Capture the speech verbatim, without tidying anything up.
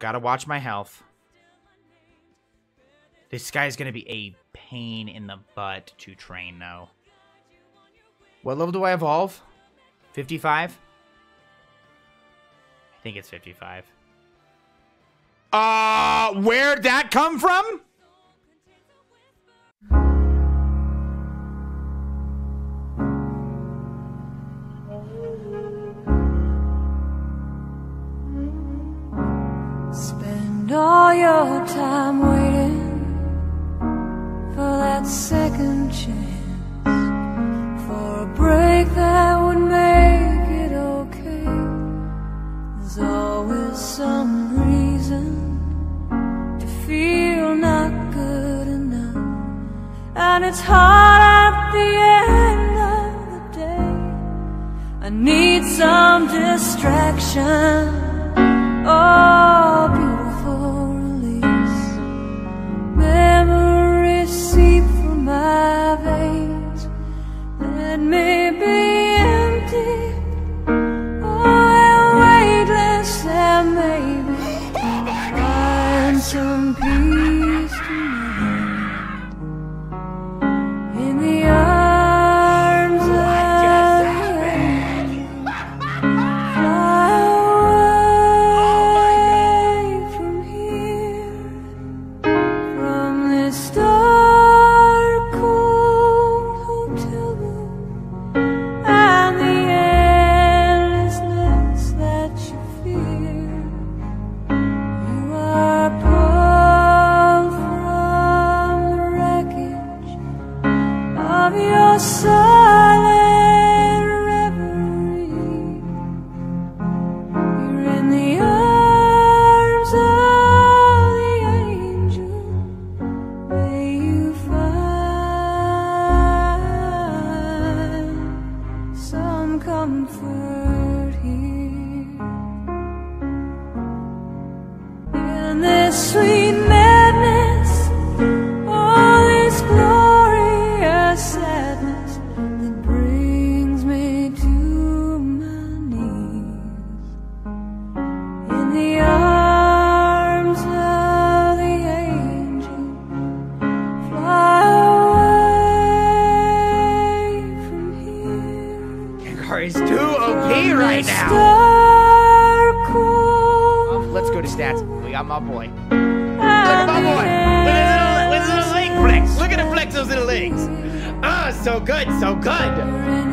gotta watch my health. This guy's gonna be a pain in the butt to train, though. What level do I evolve? fifty-five? I think it's fifty-five. Uh, where'd that come from? Spend all your time waiting for that second chance, for a break that would make it okay. There's always some reason to feel not good enough, and it's hard at the end of the day. I need some distraction. Oh, beautiful release. Memories seep through my veins. Let me be empty. Oh, weightless, and maybe find some peace tonight in the arms of the angel. Fly away from here, from this dark, cold hotel room, and the endlessness that you fear. You are pulled from the wreckage of your silent reverie. You're in the arms of the angel. May you find some comfort here. In this sweet madness, all this glorious sadness that brings me to my knees. In the arms of the angel, fly away from here. Gengar is too O P right now. Dark, cold Let's go to stats. We got my boy. Look at my boy. Look at his little, his little leg flex. Look at him flex those little legs. Ah, so good, so good. in